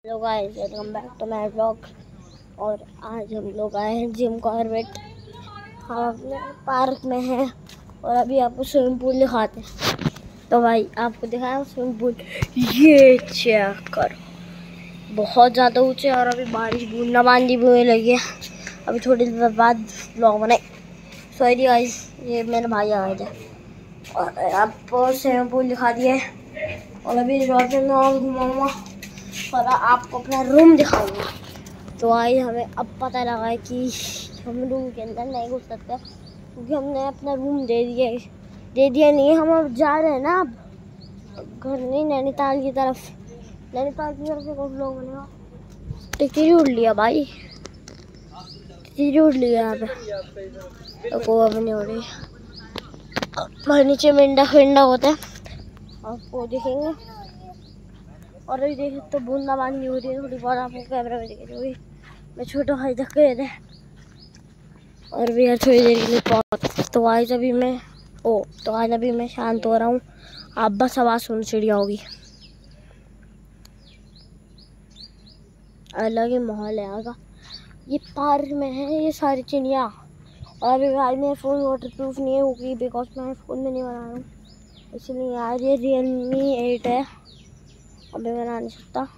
Hello guys, welcome back to my vlog. और आज हम लोग आए हैं जिम कॉर्बेट। हम अपने पार्क में हैं और अभी आपको स्विमिंग पूल दिखाते हैं। तो भाई आपको दिखाया स्विमिंग पूल, ये चेक करो, बहुत ज़्यादा ऊंचे। और अभी बारिश बूंदाबांदी भी होने लगी है। अभी थोड़ी देर बाद व्लॉग बनाए। सॉरी गाइस, ये मेरे भाई आ गए थे और आपको स्विमिंग पूल दिखा दिए। और अभी में और घुमाऊँगा और आपको अपना रूम दिखाऊंगा। तो आई हमें अब पता लगा है कि हम रूम के अंदर नहीं घुस सकते क्योंकि हमने अपना रूम दे दिया नहीं। हम अब जा रहे हैं ना, अब घर नहीं, नैनीताल की तरफ से कुछ लोग बनेगा। टिकरी उड़ लिया भाई, टिकरी उड़ लिया यहाँ पे, तो कोई अब नहीं हो रही। और नीचे मेंढा फेंडा होता है, आपको दिखेंगे। और अभी देख तो बूंदाबांदी हो रही है थोड़ी बहुत, आपको कैमरा में दिख रही। मैं छोटा भाई तक गए थे और भी यार थोड़ी देर के लिए पहुंच। तो आज अभी मैं शांत हो रहा हूँ। आप बस आवाज़ सुन चिड़िया होगी, अलग ही माहौल है यहाँ का। ये पार्क में है ये सारी चिड़िया। और अभी भाई मेरा फ़ोन वाटर प्रूफ नहीं है होगी बिकॉज मैं फ़ोन में नहीं बना रहा हूँ, इसलिए यार ये Realme 8 है, अभी बना नहीं सकता।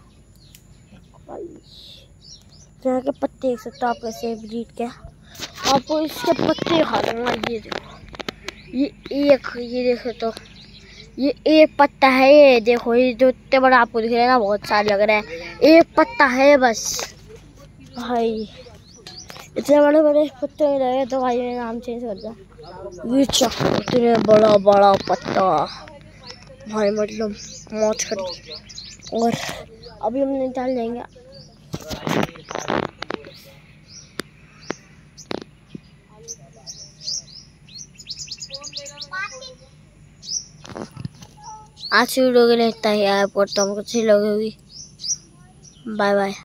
यहाँ के पत्ते देख सकते हो आप कैसे ब्रीड के। आपको इसके पत्ते खा लूँगा। ये देखो, ये देखो, तो ये एक पत्ता है। ये देखो, ये जो इतने बड़ा आपको दिख रहा है ना, बहुत सारे लग रहे हैं। एक पत्ता है बस भाई, इतने बड़े बड़े पत्ते नहीं लगे तो भाई मेरा नाम चेंज कर दिया। ये चक्कर, इतने बड़ा बड़ा पत्ता भाई, मतलब मौज करी। और अभी हम नैनीताल जाएंगे। आज वीडियो के लिए इतना ही। एयरपोर्ट तो हमको अच्छी लगी होगी। Bye bye.